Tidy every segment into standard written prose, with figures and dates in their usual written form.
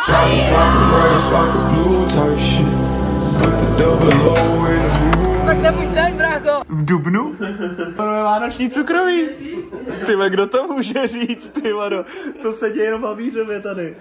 Tak nepůjď sem, brácho. V dubnu? Máme vánoční cukroví. Tyhle, kdo to může říct, ty vado? To se děje jenom v Havířově tady.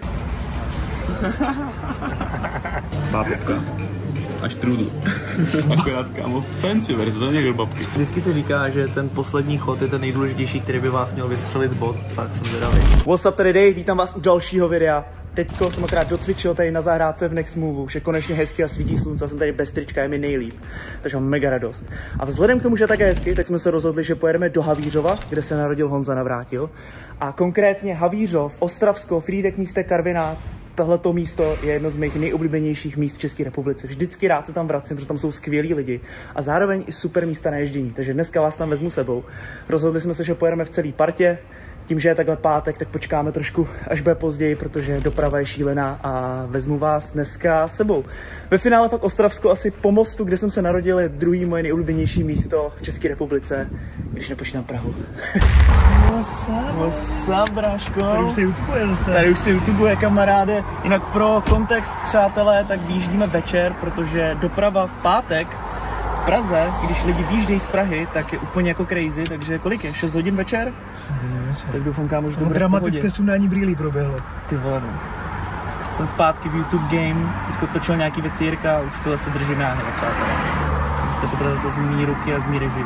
Bábovka. Až trudl. Akorát, kámo, fancy verze, to někdo babky. Vždycky se říká, že ten poslední chod je ten nejdůležitější, který by vás měl vystřelit z bod, tak jsem zvědavý. What's up tady Dave, vítám vás u dalšího videa. Teďko jsem akorát docvičil tady na zahrádce v Next Move, už je konečně hezky a svítí slunce, jsem tady bez trička, je mi nejlíp, takže mám mega radost. A vzhledem k tomu, že je také hezky, tak jsme se rozhodli, že pojedeme do Havířova, kde se narodil Honza Navrátil. A konkrétně Havířov, Ostravsko, Frýdek, místek Karviná. Tohleto místo je jedno z mých nejoblíbenějších míst v České republice. Vždycky rád se tam vracím, protože tam jsou skvělí lidi a zároveň i super místa na ježdění. Takže dneska vás tam vezmu sebou. Rozhodli jsme se, že pojedeme v celé partě. Tím, že je takhle pátek, tak počkáme trošku, až bude později, protože doprava je šílená a vezmu vás dneska sebou. Ve finále pak Ostravsko asi po mostu, kde jsem se narodil, je druhý moje nejoblíbenější místo v České republice, když nepočítám Prahu. What's up, bráško? Tady už se youtubuje zase. Tady už se youtubuje, kamaráde. Jinak pro kontext, přátelé, tak vyjíždíme večer, protože doprava v pátek v Praze, když lidi vyjíždějí z Prahy, tak je úplně jako crazy, takže kolik je? 6 hodin večer? Tak doufám, kámo, že to bude dramatické sundání brýlí proběhlo. Ty vole, no. Jsem zpátky v YouTube game, teďko točil nějaký věci Jirka a už to zase držím já, přátelé. Dneska to bude zase z mý ruky a z mý režie.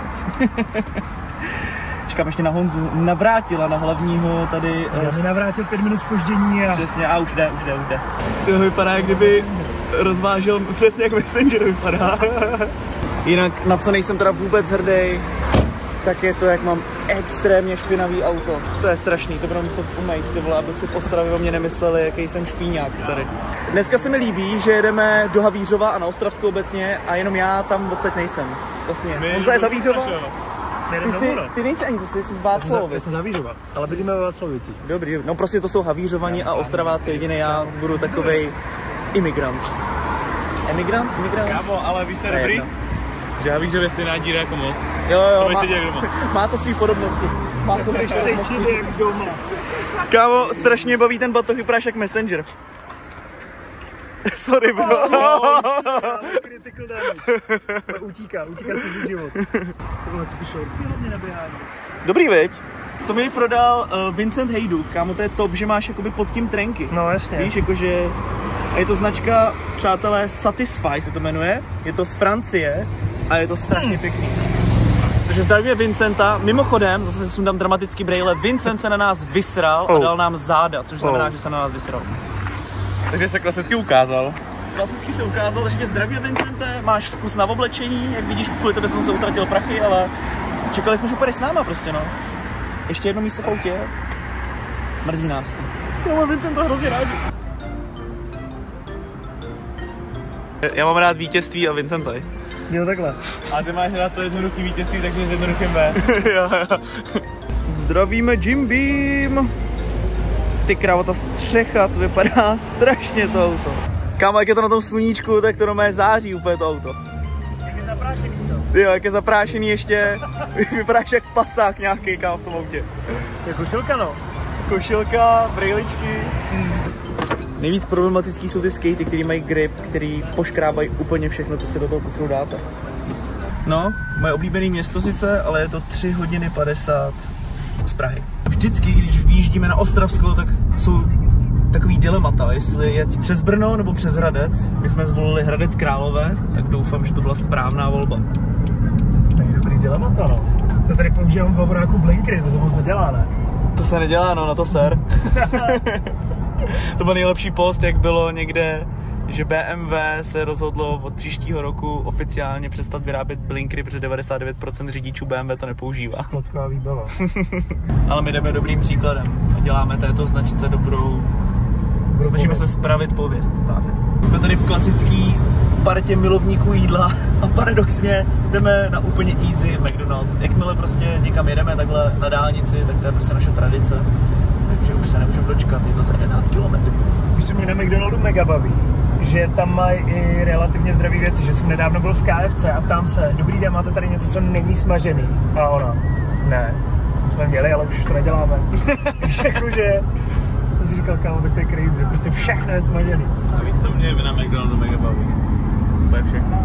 Čekám ještě na Honzu Navrátila, na hlavního tady. Já mi navrátil 5 minut zpoždění a... Přesně, a už jde. To vypadá, jak kdyby rozvážel, přesně jak Messenger vypadá. Jinak, na co nejsem teda vůbec hrdý, tak je to, jak mám extrémně špinavý auto. To je strašný, to budu muset umýt, ty vole, aby si v Ostravě o mě nemysleli, jaký jsem špíňák tady. Dneska se mi líbí, že jedeme do Havířova a na Ostravskou obecně a jenom já tam odsaď nejsem. Vlastně. Honza je z Havířova? Ty nejsi ani ty jsi z Václavic. Já jsem z Havířova, ale bydlíme ve Václavicích. Dobrý, no prostě to jsou Havířovani a Ostraváci, jediný já budu takovej imigrant. Emigrant? Kámo, ale víš se dobrý? Že Havířov je stejná díra jako most. Jo, má to svý podobnosti. Má to svý podobnosti. Jak doma. Kámo, strašně baví ten batoh, vypadáš jak Messenger. Sorry, bro. Critical damage. Utíká si život. Tohle, co ty šortky hlavně naběhání. Dobrý, viď? To mi prodal Vincent Hejduk, kámo, to je top, že máš jakoby pod tím trenky. No jasně. Víš, jakože... A je to značka, přátelé, Satisfy se to jmenuje. Je to z Francie a je to strašně pěkný. Takže zdravíme Vincenta. Mimochodem, zase si dám dramatický brejle, Vincent se na nás vysral a dal nám záda, což znamená, že se na nás vysral. Takže se klasicky ukázal. Klasicky se ukázal, takže tě zdravíme, Vincente. Máš vkus na oblečení, jak vidíš, kvůli tebe jsem se utratil prachy, ale čekali jsme, že půjdeš s náma prostě, no. Ještě jedno místo v autě. Mrzí nás to. Já mám Vincenta hrozně rád. Já mám rád vítězství a Vincenta. Jo, takhle. A ty máš rád to jednoduchý vítězství, takže s jednoduchým B. Jo. Zdravíme Jim Beam. Ty krávo, ta střecha, to vypadá strašně to auto. Kámo, jak je to na tom sluníčku, tak to normálně září úplně to auto. Jak je zaprášený, co? Jo, jak je zaprášený ještě, vypadáš jak pasák nějaký, kámo, v tom autě. To je košilka, no. Košilka, brejličky. Nejvíc problematický jsou ty skatey, který mají grip, který poškrábají úplně všechno, co si do toho kufru dáte. No, moje oblíbené město sice, ale je to 3 hodiny 50 z Prahy. Vždycky, když vyjíždíme na Ostravsko, tak jsou takový dilemata, jestli jet přes Brno nebo přes Hradec. My jsme zvolili Hradec Králové, tak doufám, že to byla správná volba. To je dobrý dilemata, no. To tady používám v bavoráku blinkry, to se moc nedělá, ne? To se nedělá, no, na to ser. To byl nejlepší post, jak bylo někde, že BMW se rozhodlo od příštího roku oficiálně přestat vyrábět blinkry, protože 99% řidičů BMW to nepoužívá. Plotková výbava. Ale my jdeme dobrým příkladem a děláme této značce dobrou snažíme se spravit pověst, tak. Jsme tady v klasický partě milovníků jídla a paradoxně jdeme na úplně easy McDonald's. Jakmile prostě někam jedeme takhle na dálnici, tak to je prostě naše tradice. Takže už se nemůžeme dočkat, je to za 11 km. Už se mě na McDonaldu mega baví, že tam mají i relativně zdravé věci, že jsem nedávno byl v KFC a ptám se, dobrý den, máte tady něco, co není smažený? A ona, ne, jsme měli, ale už to neděláme. Jakože, jsem si říkal, říkal, kámo, tak to je crazy, prostě všechno je smažený. A víš, co mě na McDonaldu mega baví? To je všechno.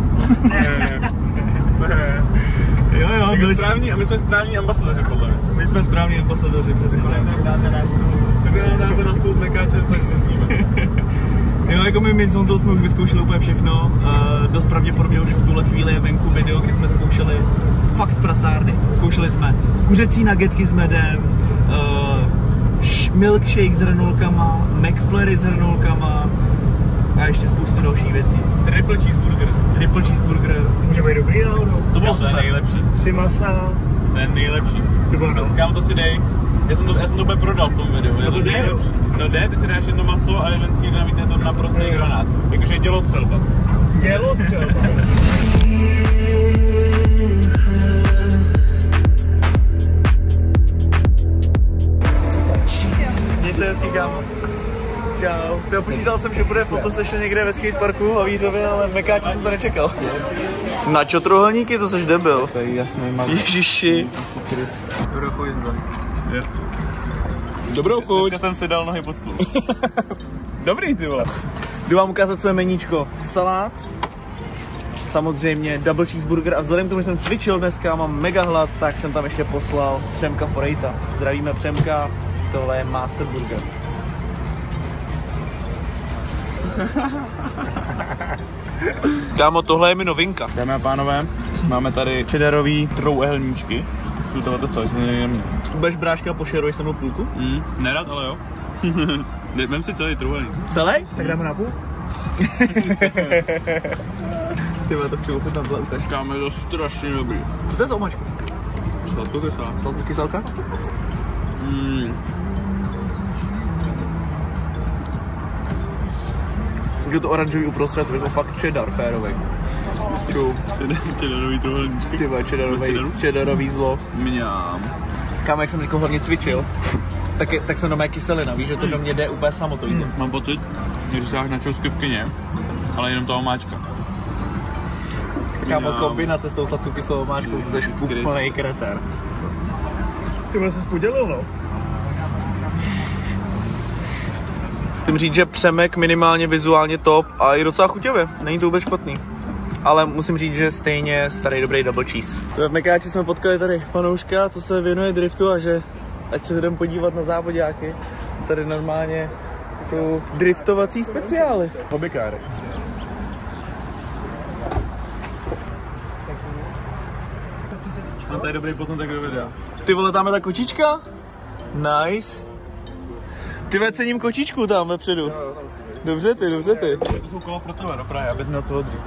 Jo, My jsme správní ambasadoři, podle mě. my jsme správní ambasadoři, přesně tak. Kdyby nám dáte na stůl s mekáčem, tak se sníme. Jo, jako my s Honzou jsme už vyzkoušeli úplně všechno. Dost pravděpodobně už v tuhle chvíli je venku video, kdy jsme zkoušeli fakt prasárny. Zkoušeli jsme kuřecí nuggetky s medem, milkshake s hranolkama, McFlurry s hranolkama a ještě spoustu dalších věcí. Triple cheeseburger. To může být dobrý náhodou. To bylo To je super. nejlepší. 3 masa. To je nejlepší. To bylo no. Kámo, to si dej. Já jsem to úplně prodal v tom videu. No to jde. No jde, ty si dáš jedno maso a jeden sír, navíc je to naprostý granát. Jakože dělostřelba. Dělostřelba. Měj se hezky, kámo. Čau. Já počítal jsem, že bude fotosession někde ve skateparku v Havířově, ale mekáče jsem to nečekal. Na čo trohelníky? To seš debil. To je jasný, Ježiši. Dobrou chuť. Dobrou chuť. Dneska jsem si dal nohy pod stůl. Dobrý, ty vole. Jdu vám ukázat své meníčko. Salát, samozřejmě double cheeseburger a vzhledem k tomu, že jsem cvičil dneska, mám mega hlad, tak jsem tam ještě poslal Přemka Forejta. Zdravíme Přemka, tohle je Master Burger. Kámo, tohle je mi novinka. Dámy a pánové, máme tady cheddarový trouhelníčky. To stojí, že nejemě. Budeš bráška, pošeruješ se mnou půlku? Nerad, ale jo. Vem si celý trouhelník. Celý? Tak dáme na půl? Ty vole, to chci ochutnat, zle ukaž. Kámo, je to strašně dobrý. Co to je za omáčka? Sladkokyslá. Sladkokyselka? Je to oranžový uprostřed, to je to fakt cheddar, férovej. Čau. Cheddarový trouhelníčky. Ty vole, cheddarový zlo. Mňám. Kámo, jak jsem teďko hodně cvičil, tak jsem doma kyselina, víš, že to do mě jde úplně samo to jde. Mám pocit, že když se dáš na čousky v kyně, ale jenom ta omáčka. Kámo, kombinace s tou sladkokyselou omáčkou, to jsi úplnej kretér. Ty vole, jsi podělil, no. Musím říct, že Přemek minimálně vizuálně top a i docela chuťově, není to vůbec špatný. Ale musím říct, že stejně starý dobrý double cheese. V Mekáči jsme potkali tady fanouška, co se věnuje driftu a že ať se jdeme podívat na závodáky. Tady normálně jsou driftovací speciály. Hobbykáry. A to je dobrý poznatek do videa. Ty vole, tam je ta kočička? Nice. Ty ve cením kočičku tam vepředu. Dobře ty. To jsou kola pro tebe do Prahy, abys měl co odřít.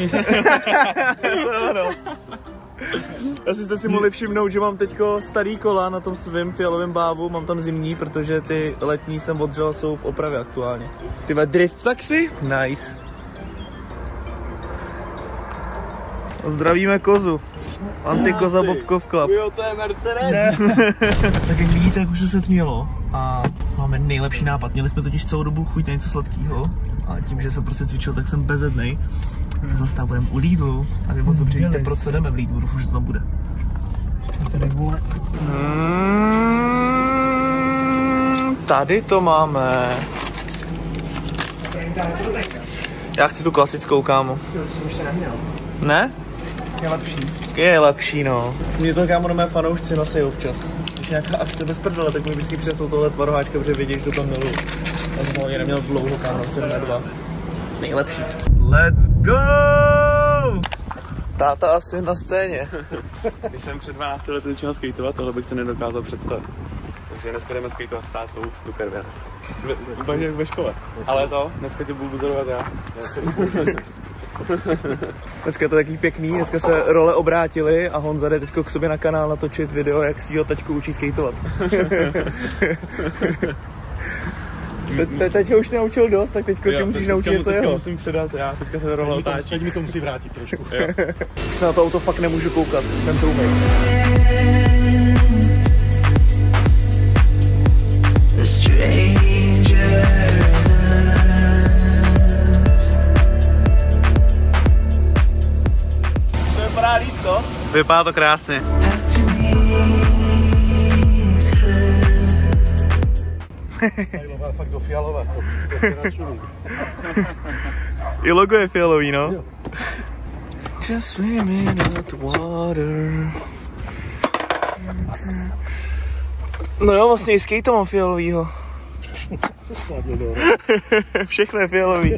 Asi jste si mohli všimnout, že mám teďko starý kola na tom svým fialovém bávu, mám tam zimní, protože ty letní jsem odřel, jsou v opravě aktuálně. Ty drift taxi? Nice. Zdravíme kozu. Antikoza Bobkov Club. Jo, to je Mercedes. Tak jak vidíte, jak už se setmělo a máme nejlepší nápad. Měli jsme totiž celou dobu chuť na něco sladkého a tím, že jsem prostě cvičil, tak jsem bezednej. Zastavujeme u Lidlu a vy moc dobře víte, proč se jdeme v Lidlu, doufám, že to tam bude. Tady to máme. Já chci tu klasickou, kámo. Ne? Je lepší. Je lepší, no. Mě to, kámo, mé fanoušci nosí občas. Když nějaká akce bez prdele, tak mi vždycky přinesou tohle tvaroháčka, protože vědí, že to tam miluju. Já jsem ho neměl dlouho, kámo, jsem na 2. Nejlepší. Let's go! Táta asi na scéně. Když jsem před 12 lety začal skateovat, tohle bych se nedokázal představit. Takže dneska jdeme skateovat s tátou do Karviné. Úplně ve škole. Ale dneska tě budu pozorovat já. Dneska je to takový pěkný, dneska se role obrátily a Honza jde teďko k sobě na kanál natočit video, jak si ho taťku učí skateovat. Teď ho už naučil dost, tak teďko tě musíš naučit něco jeho. Musím předat, já teďka se role otáčí. Teď mi to musí vrátit trošku. Už se na to auto fakt nemůžu koukat, ten trůmej. To vypadá líp, co? Vypadá to krásně. Stylová fakt do fialové, to je načulý. I logo je fialový, no. Just swimming in the water. No jo, vlastně i skate mám fialovýho. Všechno je fialový.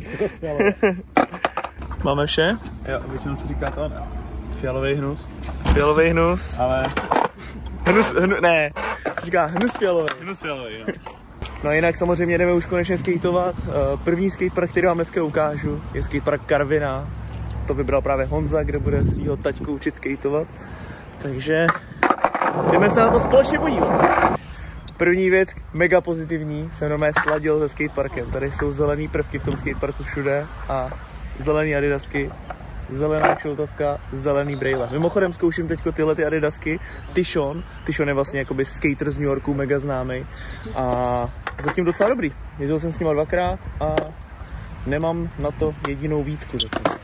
Máme vše? Jo, většinou se říká to, ne? Fialový hnus. Fialový hnus. Ale... Ne, se říká hnus fialový. Hnus fialový, jo. No a jinak samozřejmě jdeme už konečně skateovat. První skatepark, který vám dneska ukážu, je skatepark Karviná. To vybral právě Honza, kde bude svýho taťku učit skateovat. Takže jdeme se na to společně podívat. První věc, mega pozitivní, jsem normálně sladil se skateparkem. Tady jsou zelený prvky v tom skateparku všude a zelený adidasky, zelená kšiltovka, zelený brejle. Mimochodem zkouším teďko tyhle ty adidasky, Tishon je vlastně jakoby skater z New Yorku, mega známý a zatím docela dobrý. Jezdil jsem s nima 2krát a nemám na to jedinou výtku zatím.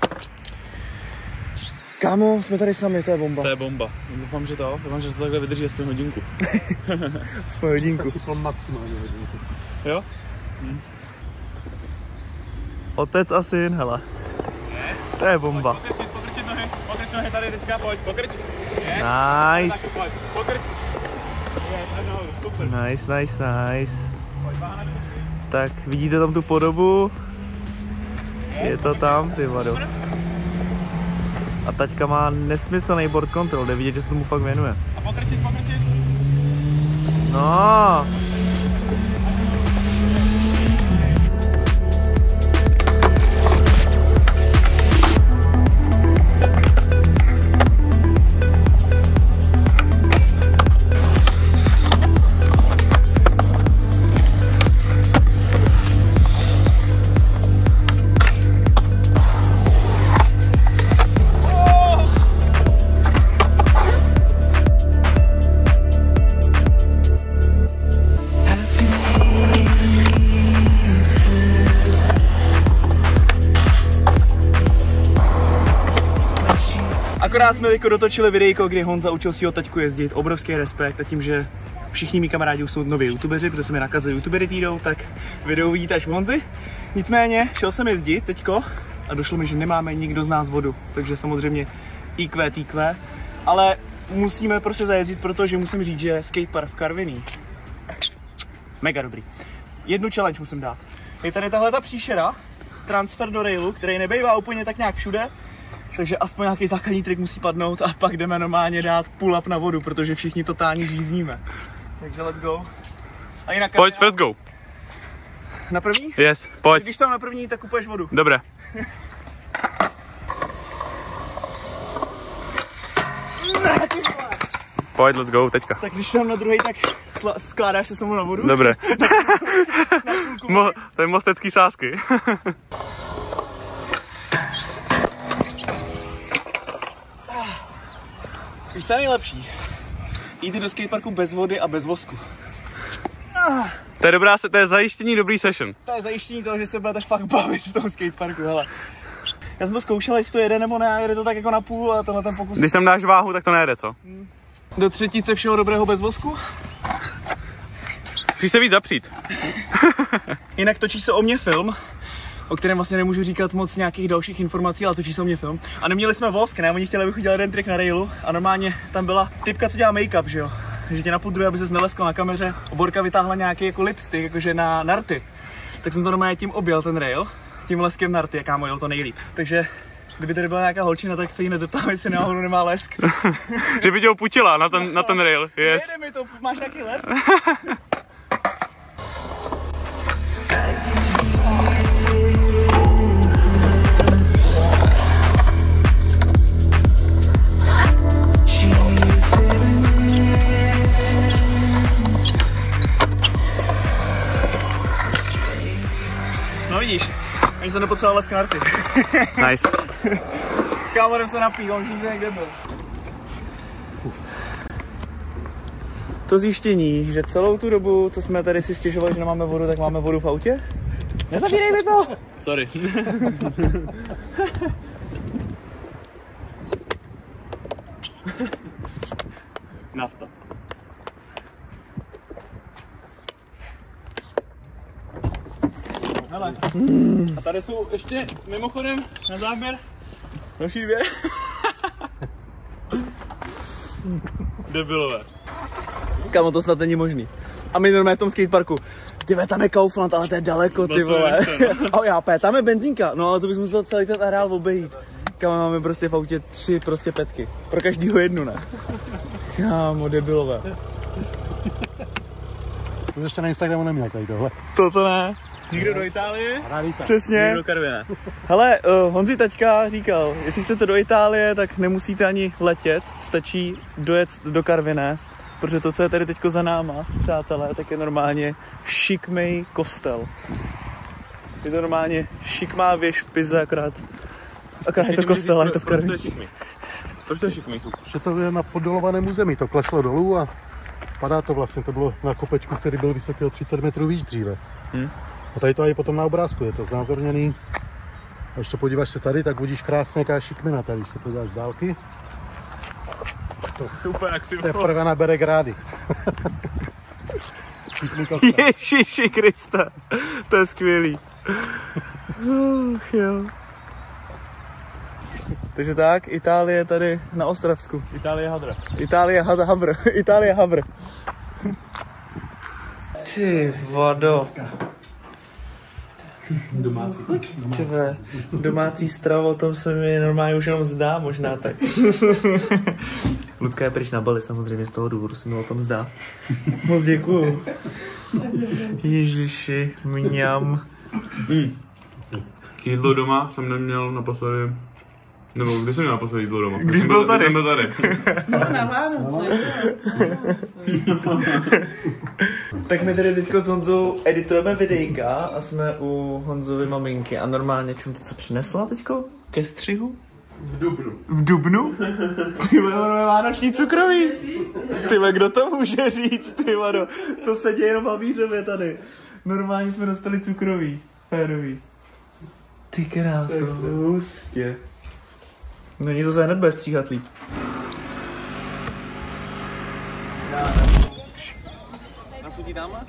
Kámo, jsme tady sami, to je bomba. To je bomba. Doufám, že to takhle vydrží aspoň hodinku. Aspoň hodinku. Maximálně hodinku. Jo? Otec a syn, hele. To je bomba. Pokrč nohy tady teďka, pojď, pokrč. Nice. Pokrč. Nice. Tak, vidíte tam tu podobu? Je to tam, ty vado. A taťka má nesmyslný board control, jde vidět, že se tomu fakt věnuje. A pokrčit. No. Akorát jsme teďko dotočili videjko, kdy Honza učil svýho taťku jezdit, obrovský respekt a tím, že všichni mý kamarádi už jsou noví youtubeři, protože se mi nakazili youtubery týdou, tak video vidíte až v Honzi. Nicméně šel jsem jezdit teďko a došlo mi, že nemáme nikdo z nás vodu, takže samozřejmě IQ, ale musíme prostě zajezdit, protože musím říct, že skatepark v Karviní mega dobrý. Jednu challenge musím dát. Je tady tahle ta příšera, transfer do railu, který nebejvá úplně tak nějak všude, takže aspoň nějaký základní trik musí padnout a pak jdeme normálně dát pull-up na vodu, protože všichni totálně žízníme. Takže let's go. A jinak Pojď, first go. Na první? Yes, pojď. Když tam na první, tak kupuješ vodu. Dobré. Pojď, let's go, teďka. Tak když tam na druhý, tak skládáš se samou na vodu. Dobré. To je mostecký sázky. Víš, co je nejlepší? Jít do skateparku bez vody a bez vosku. To je dobrá, to je zajištění dobrý session. To je zajištění toho, že se budete fakt bavit v tom skateparku, hele. Já jsem to zkoušel, jestli to jede nebo ne, jede to tak jako na půl a tenhle ten pokus. Když tam dáš váhu, tak to nejde, co? Do třetice všeho dobrého bez vosku. Musíš se víc zapřít. Jinak točí se o mě film, o kterém vlastně nemůžu říkat moc nějakých dalších informací, ale točí se o mě film. A neměli jsme vosk, ne? Oni chtěli, abych udělal jeden trik na railu a normálně tam byla typka, co dělá make-up, že jo? Že tě napudruje, aby ses neleskl na kameře. Borka vytáhla nějaký jako lipstick, jakože na narty. Tak jsem to normálně tím objel ten rail, tím leskem narty, jaká jel to nejlíp. Takže kdyby tady byla nějaká holčina, tak se jí hned zeptám, jestli náhodou nemá lesk. Že by tě ho půjčila na ten rail, yes. Nejde mi to, máš nějaký lesk? No vidíš, ani jsem nepotřeboval lesk na rty. Nice. Kámo, jdem se napít, on už někde byl. To zjištění, že celou tu dobu, co jsme tady si stěžovali, že nemáme vodu, tak máme vodu v autě? Nezavírej mi to! Sorry. Nafta. A tady jsou ještě mimochodem na záběr další dvě. Debilové. Kamo, to snad není možný. A my normálně v tom skateparku. Tyve, tam je Kaufland, ale to je daleko, ty vole. A já, tam je benzínka, no ale to bys musel celý ten areál obejít. Kamo, máme prostě v autě 3 prostě petky. Pro každýho jednu, ne? Kámo, debilové. To ještě na Instagramu neměl tady tohle. To ne. Někdo do Itálie? Přesně. Někdo do Karviné. Hele, Honzi taťka říkal, jestli chcete do Itálie, tak nemusíte ani letět, stačí dojet do Karviné, protože to, co je tady teďko za náma, přátelé, tak je normálně šikmej kostel. Je to normálně šikmá věž v Pize, akorát je to kostel, je to v Karviné. Proč to je šikmý? Že to je na poddolovaném území, to kleslo dolů a padá to vlastně, to bylo na kopečku, který byl vysoký o 30 metrů výš dříve. A tady to je potom na obrázku, je to znázorněný. A ještě podíváš se tady, tak vidíš krásně, jaká je šikmina tady, když se podíváš z dálky. Super, jak si Teprve nabere grády. Ježiši Kriste, to je skvělý. Jo. Takže tak, Itálie tady na Ostravsku. Itálie hadra. Itálie Havr. Ty vado. Domácí. Tyve, domácí stravu, o tom se mi normálně už jenom zdá, možná tak. Lucka je pryč na Bali, samozřejmě z toho důvodu se mi o tom zdá. Moc děkuju. Ježiši, mňam. Jídlo doma jsem neměl naposledy. Nebo kdy jsem měl naposledy jídlo doma? Když byl tady. Když byl tady. Na Vánoce. Tak my tady teďko s Honzou editujeme videjka a jsme u Honzovy maminky. A normálně, čím to co přinesla teďko? Ke střihu? V Dubnu? Tyhle, máme vánoční cukroví. Tyhle, kdo to může říct, ty vado? To se děje jenom v Havířově tady. Normálně jsme dostali cukroví. Férový. Ty kráso, hustě. No nic, to se hned bude stříhat líp. Nasudí dáma?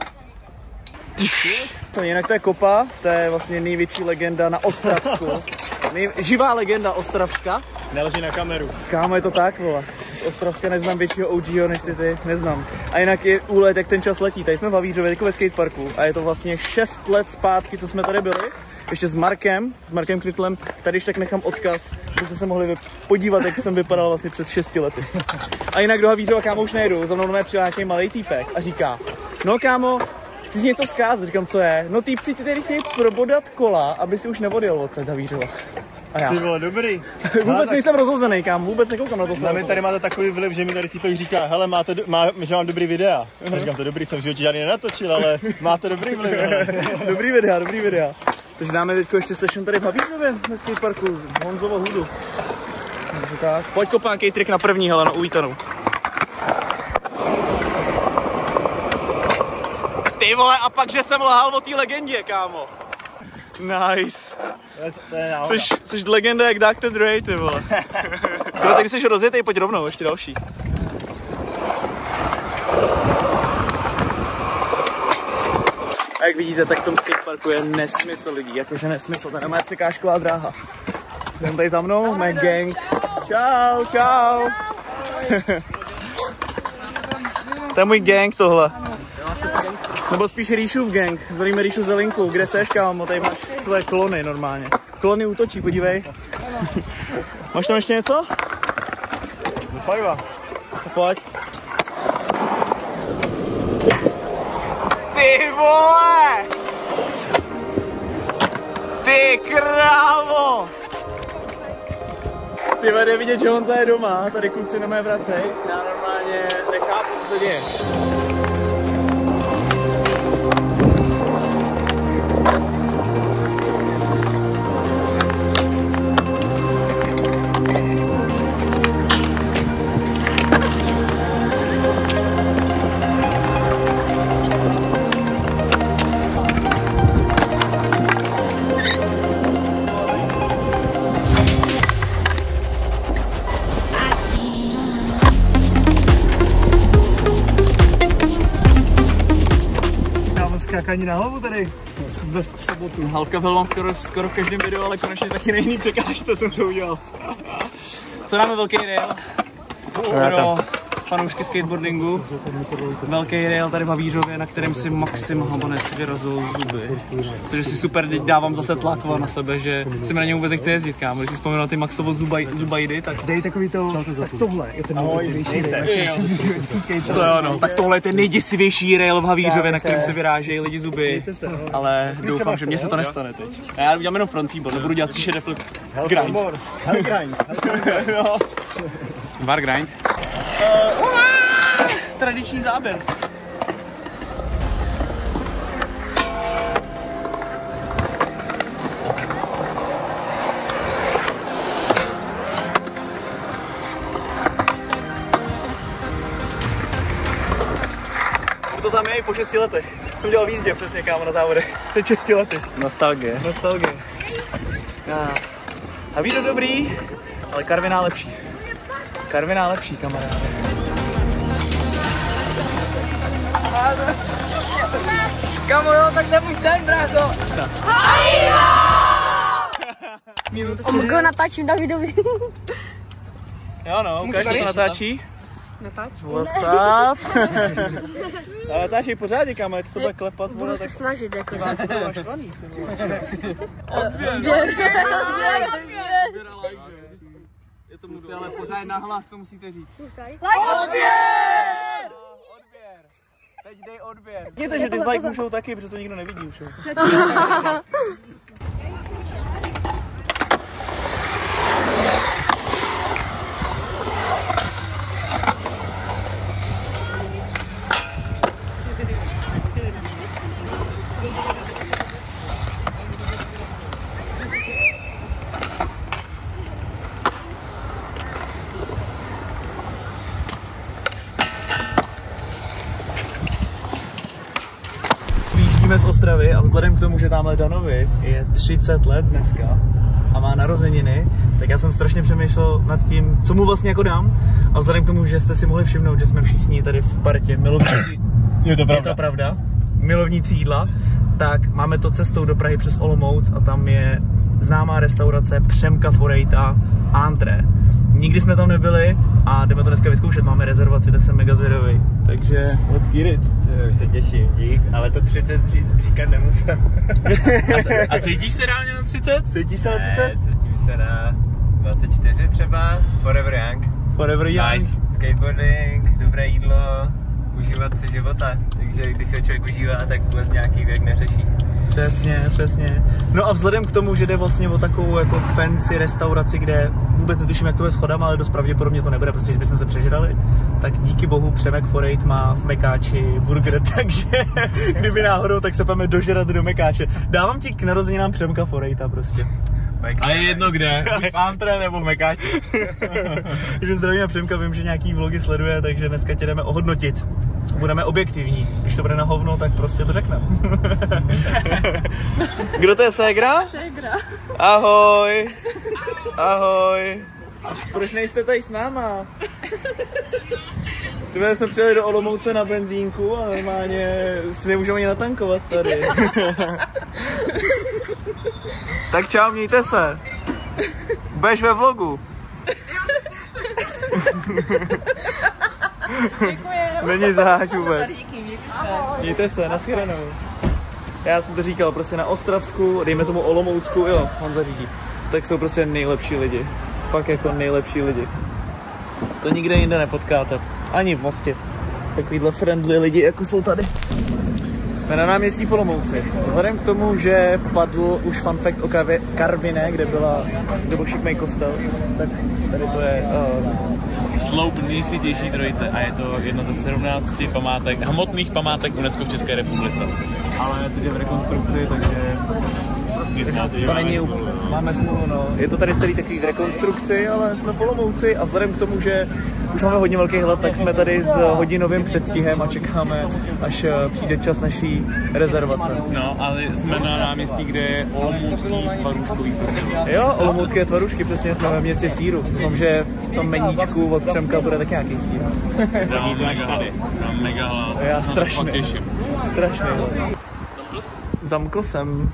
Jinak to je Kopa, to je vlastně největší legenda na Ostravsku. Živá legenda Ostravska. Neleží na kameru. Kámo, je to tak, vole. Z Ostravska neznám většího OGho než si ty, neznám. A jinak je úlet, jak ten čas letí. Tady jsme v Havířově, jako ve skateparku. A je to vlastně 6 let zpátky, co jsme tady byli. Ještě s Markem Krytlem. Tady ještě tak nechám odkaz, abyste se mohli podívat, jak jsem vypadal vlastně před 6 lety. A jinak do Havířova, kámo, už nejdu. Za mnou přijel nějaký malej týpek a říká: no kámo, chci něco vzkázat. Říkám, co je? No týpci ti tady chtějí probodat kola, aby si už neodjel odsaď Havířova. A já. Ty bylo dobrý. Vůbec nejsem rozhozený, kámo, vůbec nekoukám na to. No, my tady máte takový vliv, že mi tady týpek říká: hele, že mám dobrý videa. A říkám, to dobrý, jsem v životě žádný nenatočil, ale máte dobrý vliv. Dobrý videa. Takže dáme teďko ještě session tady v Havířově, ve skateparku, z Honzovo hudu. Takže tak. Pojď kopánkej trik na první, hele, na uvítanou. Ty vole, a pak, že jsem lhal o té legendě, kámo. Nice. Jsi legenda jak Dr. Dre, ty vole. Tyhle, tady jsi rozjetej, pojď rovnou, ještě další. A jak vidíte, tak v tom skateparku je nesmysl lidí, jakože nesmysl, to nemá překážková dráha. Jdem tady za mnou, mé gang. Čau. To je můj gang tohle. Nebo spíš Rýšův gang, zdravíme Rýšu Zelinku, kde seš, kámo, tady máš své klony normálně. Klony útočí, podívej. Máš tam ještě něco? Fajva. Pojď. Ty vole! Ty krávo! Ty jde vidět, že Honza je doma, tady kluci na mé vracej. Já normálně nechápu, co se děje. Skákání na hlavu tady. v sobotu. Halka byl skoro v každém videu, ale konečně taky na jiný překážce jsem to udělal. Co dáme velký rail? Pro fanoušky skateboardingu. Velký rail tady v Havířově, na kterém si Maxim Habanec vyrazil zuby. Takže si super teď dávám zase tlak na sebe, že si mi na něj vůbec nechce jezdit, kámo. Když si vzpomínal ty Maxovo zubajdy, tak Dej takový to, tak tohle je ten nejděsivější rail. to jo, no. Tak tohle je ten nejděsivější rail v Havířově, na kterém se vyrážejí lidi zuby. Ale doufám, že mně se to nestane teď. Já udělám jenom front feeble, nebudu dělat 3 flip. Grind. Var grind. Tradiční záběr. To tam je i po 6 letech. Jsem dělal v jízdě přesně, kámo, na závodech. Teď 6 lety. Nostalgie. A víno dobrý, ale Karviná lepší. Karviná lepší, kamaráde. Kamo, jo, tak nebuď sem, brácho. Omko natáčím Davidovi. Jo no, ukáž, to natáčí. Natáč. What's up? Ale natáčej pořádně, kámo, jak se to bude klepat. Budu se snažit, jako. Je to musí, ale pořád nahlas, to musíte říct. Odběr! Teď dej odběr. Vidíte, že dislike můžou taky, protože to nikdo nevidí už. Z Ostravy a vzhledem k tomu, že tamhle Danovi je 30 let dneska a má narozeniny, tak já jsem strašně přemýšlel nad tím, co mu vlastně jako dám, a vzhledem k tomu, že jste si mohli všimnout, že jsme všichni tady v partě milovníci, je to pravda, milovníci jídla, tak máme to cestou do Prahy přes Olomouc a tam je známá restaurace Přemka Forejta Antré. Nikdy jsme tam nebyli a jdeme to dneska vyzkoušet, máme rezervaci, tak jsem mega zvědavý. Takže let's get it. Už se těším, dík, ale to 30 říkat nemusím. A cítíš se reálně na 30? Cítíš se na 30? Ne, cítím se na 24 třeba, forever young. Forever young. Nice. Skateboarding, dobré jídlo, užívat si života. Takže když se člověk užívá, tak vůbec nějaký věk neřeší. Přesně. No a vzhledem k tomu, že jde vlastně o takovou jako fancy restauraci, kde vůbec netuším, jak to je s chodama, ale dost pravděpodobně to nebude, protože bychom se přežrali, tak díky bohu Přemek Forejt má v Mekáči burger, takže kdyby náhodou, tak se půjdeme dožrat do Mekáče. Dávám ti k narozeninám Přemka Forejta prostě. A je jedno kde, v Antré nebo v Mekáči. Takže zdravíme Přemka, vím, že nějaký vlogy sleduje, takže dneska tě jdeme ohodnotit. Budeme objektivní. Když to bude na hovno, tak prostě to řekneme. Kdo to je, ségra? Ségra. Ahoj. Ahoj. Proč nejste tady s náma? Tyhle jsme přijeli do Olomouce na benzínku a normálně si nemůžeme ani natankovat tady. Tak čau, mějte se. Budeš ve vlogu. Není zaháč vůbec. Mějte se, nashledanou. Já jsem to říkal, prostě na Ostravsku, dejme tomu Olomoucku, jo, Honza řídí. Tak jsou prostě nejlepší lidi. Fakt jako nejlepší lidi. To nikde jinde nepotkáte. Ani v Mostě. Takovýhle friendly lidi, jako jsou tady. Jsme na náměstí v Olomouci. Vzhledem k tomu, že padl už fun fact o Karviné, kde byl šikmej kostel, tak tady to je... Sloup nejsvětější trojice a je to jedna ze 17 památek, hmotných památek UNESCO v České republice. Ale teď je v rekonstrukci, takže to není úplně, máme smůlu, no. Je to tady celý takový v rekonstrukci, ale jsme v Olomouci a vzhledem k tomu, že už máme hodně velký hlad, tak jsme tady s hodinovým předstihem a čekáme, až přijde čas naší rezervace. No, ale jsme na náměstí, kde je olomoucký tvarůžkový festival. Jo, olomoucké tvarůžky, přesně, jsme ve městě síru. Doufám, že v tom meníčku od Přemka bude taky nějaký sír. Já mám mega hlad. Já strašně. Strašně. Strašně. Zamkl jsem.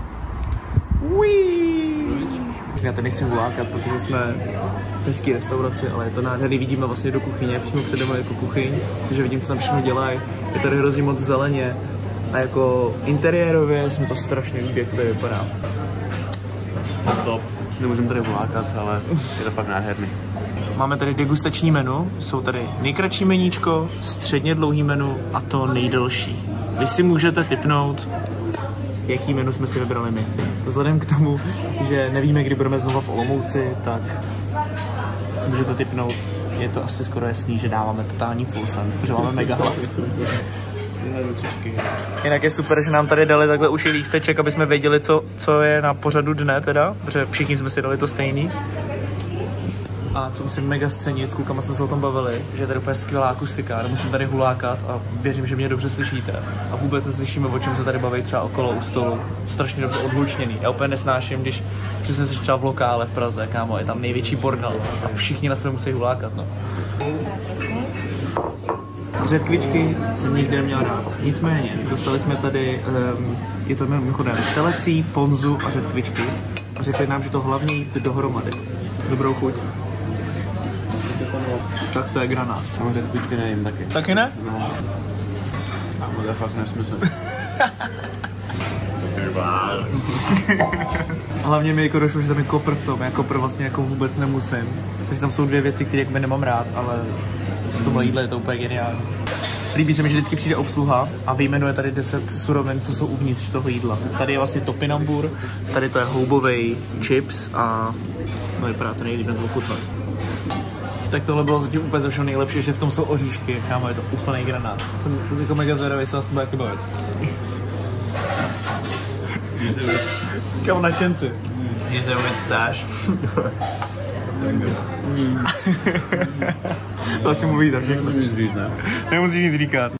Já tady nechci hulákat, protože jsme v hezký restauraci, ale je to nádherný, vidíme vlastně do kuchyně, přímo přede mnou jako kuchyň, takže vidím, co tam všechno dělají. Je tady hrozně moc zeleně a jako interiérově se mi to strašně líbí, jak to tady vypadá. Top. Nemůžeme tady hulákat, ale je to fakt nádherný. Máme tady degustační menu, jsou tady nejkratší meníčko, středně dlouhý menu a to nejdelší. Vy si můžete tipnout, jaký menu jsme si vybrali my. Vzhledem k tomu, že nevíme, kdy budeme znova v Olomouci, tak si můžete tipnout, je to asi skoro jasný, že dáváme totální full send, protože máme mega hlad. Jinak je super, že nám tady dali takhle už i lísteček, aby jsme věděli, co je na pořadu dne teda, protože všichni jsme si dali to stejný. A co musím mega scenit, s klukama jsme se o tom bavili, že je tady úplně skvělá akustika, nemusím tady hulákat a věřím, že mě dobře slyšíte. A vůbec neslyšíme, o čem se tady baví třeba okolo u stolu. Strašně dobře odhlučněný. Já úplně nesnáším, když přesně jsi třeba v lokále v Praze, kámo, je tam největší bordel a všichni na sebe musí hulákat, no. Řetkvičky jsem nikdy neměl rád. Nicméně, dostali jsme tady, je to mimochodem telecí, ponzu a řetkvičky. A řekli nám, že to hlavně jíst dohromady. Dobrou chuť. Tak to je granát. Samozřejmě řetkvičky nejím taky. Taky ne? No. To je fakt nesmysl. Hlavně mi jako došlo, že tam je kopr v tom. Já kopr vlastně jako vůbec nemusím. Takže tam jsou dvě věci, které jako nemám rád, ale v tomhle jídle je to úplně geniální. Líbí se mi, že vždycky přijde obsluha a vyjmenuje tady 10 surovin, co jsou uvnitř toho jídla. Tady je vlastně topinambur, tady to je houbovej chips a no vypadá to nejlíp, to ochutnat. Tak tohle bylo zatím úplně ze všeho nejlepší, že v tom jsou oříšky, kámo, je to úplný granát. Jsem jako mega zvědavý, se vás to bude taky bavit. Kámo, nadšenci. Že se vůbec ptáš. To asi mluví za všechno. Nemusíš říct, ne? Nemusíš nic říkat.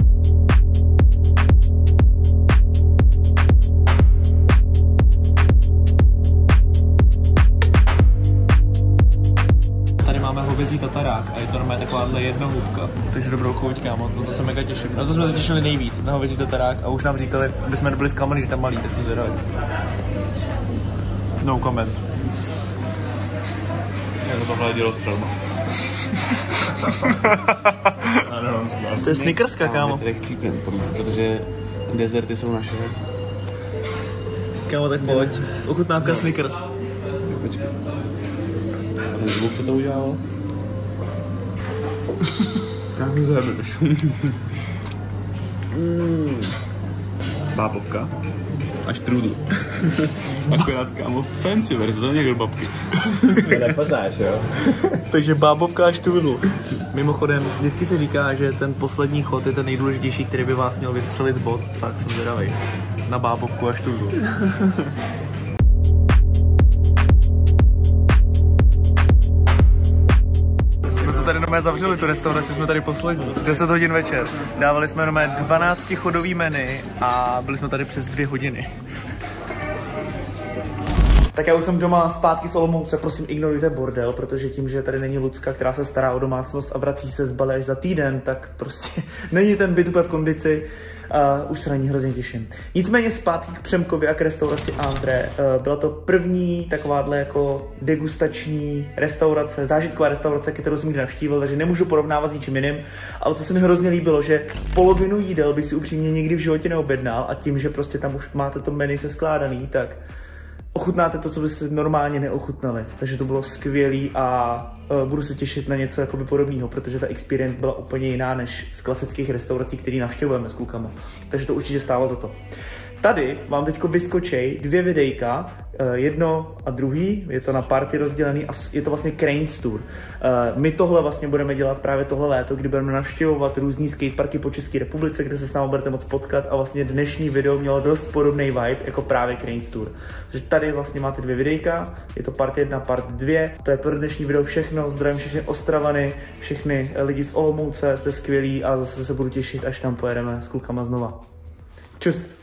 Tady máme hovězí tatarák a je to normálně takováhle jedna hubka. Takže dobrou chuť, kámo, no to se mega těším. Na to jsme se těšili nejvíc, na hovězí tatarák a už nám říkali, aby jsme nebyli zklamaný, že tam malý, teď jsem zvědavý. No comment. Jako tohle dělo střelba. To je Snickerska, kámo. My tady chcípem, protože dezerty jsou naše. Kámo, tak pojď. Ochutnávka Snickers. Počkej. A ten zvuk, co to udělalo? Tak mi zahebeš. Bábovka. A štrůdl. Akorát, kámo, fancy verze, to někdo babky. To nepoznáš, jo? Takže bábovka a štrůdl. Mimochodem, vždycky se říká, že ten poslední chod je ten nejdůležitější, který by vás měl vystřelit z bod, tak jsem zvědavej. Na bábovku a štrůdl. Tady nomé zavřeli tu restauraci, jsme tady poslední. 10 hodin večer. Dávali jsme nomé 12chodový menu a byli jsme tady přes 2 hodiny. Tak já už jsem doma zpátky z Olomouce, prosím ignorujte bordel, protože tím, že tady není Lucka, která se stará o domácnost a vrací se z Bali až za týden, tak prostě není ten byt úplně v kondici. Už se na ní hrozně těším. Nicméně zpátky k Přemkovi a k restauraci André. Byla to první takováhle jako degustační restaurace, zážitková restaurace, kterou jsem nikdy navštívil, takže nemůžu porovnávat s ničím jiným. Ale co se mi hrozně líbilo, že polovinu jídel bych si upřímně nikdy v životě neobjednal a tím, že prostě tam už máte to menu seskládaný, tak ochutnáte to, co byste normálně neochutnali. Takže to bylo skvělý a budu se těšit na něco jakoby podobného, protože ta experience byla úplně jiná než z klasických restaurací, které navštěvujeme s klukama. Takže to určitě stálo za to. Tady vám teďko vyskočí 2 videjka, jedno a druhý, je to na party rozdělený a je to vlastně Cranes Tour. My tohle vlastně budeme dělat právě tohle léto, kdy budeme navštěvovat různý skateparky po České republice, kde se s námi budete moct potkat a vlastně dnešní video mělo dost podobný vibe jako právě Cranes Tour. Takže tady vlastně máte 2 videjka, je to part 1, part 2, to je pro dnešní video všechno, zdravím všechny Ostravany, všechny lidi z Olomouce, jste skvělí a zase se budu těšit, až tam pojedeme s klukama znova. Čus!